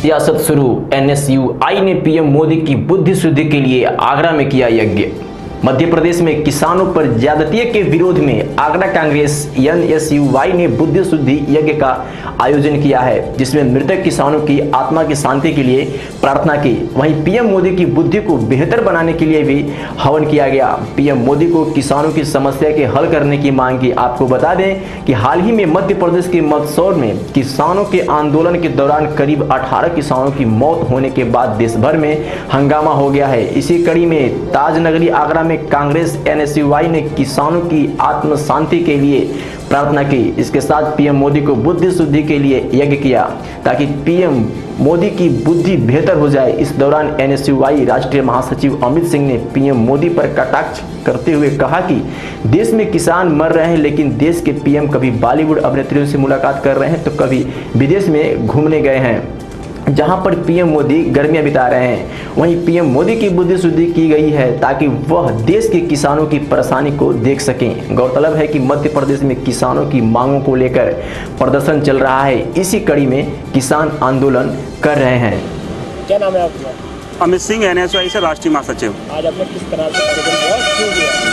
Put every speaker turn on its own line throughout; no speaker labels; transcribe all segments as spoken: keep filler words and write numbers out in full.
सियासत शुरू। N S U I ने पीएम मोदी की बुद्धि शुद्धि के लिए आगरा में किया यज्ञ। मध्य प्रदेश में किसानों पर ज्यादती के विरोध में Agra Congress N S U I ने बुद्धि शुद्धि यज्ञ का आयोजन किया है, जिसमें मृतक किसानों की आत्मा की शांति के लिए प्रार्थना की। वहीं पीएम मोदी की बुद्धि को बेहतर बनाने के लिए भी हवन किया गया। पीएम मोदी को किसानों की समस्या के हल करने की मांग की। आपको बता दें कि हाल ही में मध्य प्रदेश के मंदसौर में किसानों के आंदोलन के दौरान करीब अठारह किसानों की मौत होने के बाद देश भर में हंगामा हो गया है। इसी कड़ी में ताजनगरी आगरा में Congress N S U I ने किसानों की आत्म शांति के लिए प्रार्थना की। इसके साथ पीएम मोदी को बुद्धि शुद्धि के लिए यज्ञ किया ताकि पीएम मोदी की बुद्धि बेहतर हो जाए। इस दौरान एन एस यू आई राष्ट्रीय महासचिव अमित सिंह ने पीएम मोदी पर कटाक्ष करते हुए कहा कि देश में किसान मर रहे हैं, लेकिन देश के पीएम कभी बॉलीवुड अभिनेत्रियों से मुलाकात कर रहे हैं तो कभी विदेश में घूमने गए हैं, जहां पर पीएम मोदी गर्मियां बिता रहे हैं। वहीं पीएम मोदी की बुद्धि शुद्धि की गई है ताकि वह देश के किसानों की परेशानी को देख सकें। गौरतलब है कि मध्य प्रदेश में किसानों की मांगों को लेकर प्रदर्शन चल रहा है। इसी कड़ी में किसान आंदोलन कर रहे हैं।
क्या नाम है आपका?
Amit Singh, N S U I से राष्ट्रीय महासचिव।
आज आपने किस तरह से आयोजन क्यों किया?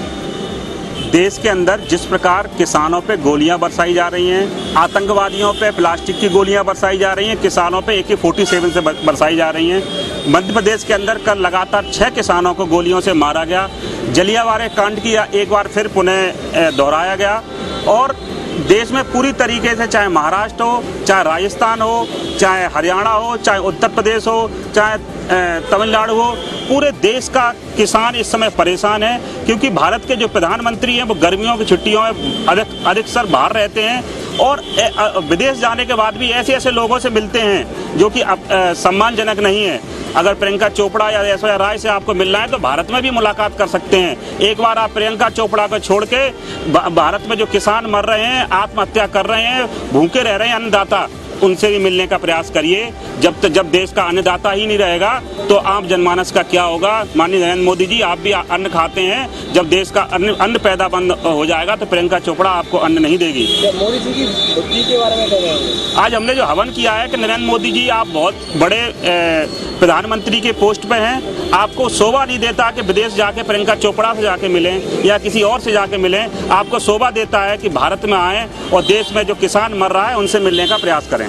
देश के अंदर जिस प्रकार किसानों पे गोलियां बरसाई जा रही हैं, आतंकवादियों पे प्लास्टिक की गोलियां बरसाई जा रही हैं, किसानों पे ए के फोर्टी सेवन से बरसाई जा रही हैं। मध्य प्रदेश के अंदर कल लगातार छह किसानों को गोलियों से मारा गया। जलियांवाला कांड की एक बार फिर पुनः दोहराया गया और देश में पूरी तरीके से, चाहे महाराष्ट्र हो, चाहे राजस्थान हो, चाहे हरियाणा हो, चाहे उत्तर प्रदेश हो, चाहे तमिलनाडु हो, पूरे देश का किसान इस समय परेशान है, क्योंकि भारत के जो प्रधानमंत्री हैं वो गर्मियों की छुट्टियों में अधिक अधिकतर बाहर रहते हैं और विदेश जाने के बाद भी ऐसे ऐसे लोगों से मिलते हैं जो कि सम्मानजनक नहीं है। अगर प्रियंका चोपड़ा या ऐश्वर्या राय से आपको मिलना है तो भारत में भी मुलाकात कर सकते हैं। एक बार आप प्रियंका चोपड़ा को छोड़ के भारत में जो किसान मर रहे हैं, आत्महत्या कर रहे हैं, भूखे रह रहे हैं अन्नदाता, उनसे भी मिलने का प्रयास करिए। जब तक जब देश का अन्नदाता ही नहीं रहेगा तो आम जनमानस का क्या होगा? माननीय नरेंद्र मोदी जी, आप भी अन्न खाते हैं। जब देश का अन्न अन्न पैदा बंद हो जाएगा तो प्रियंका चोपड़ा आपको अन्न नहीं देगी।
मोदी जी की बुद्धि के बारे में कहेंगे?
आज हमने जो हवन किया है कि नरेंद्र मोदी जी, आप बहुत बड़े प्रधानमंत्री के पोस्ट पे हैं, आपको शोभा नहीं देता कि विदेश जाके प्रियंका चोपड़ा से जाके मिलें या किसी और से जाके मिलें। आपको शोभा देता है कि भारत में आएँ और देश में जो किसान मर रहा है उनसे मिलने का प्रयास करें।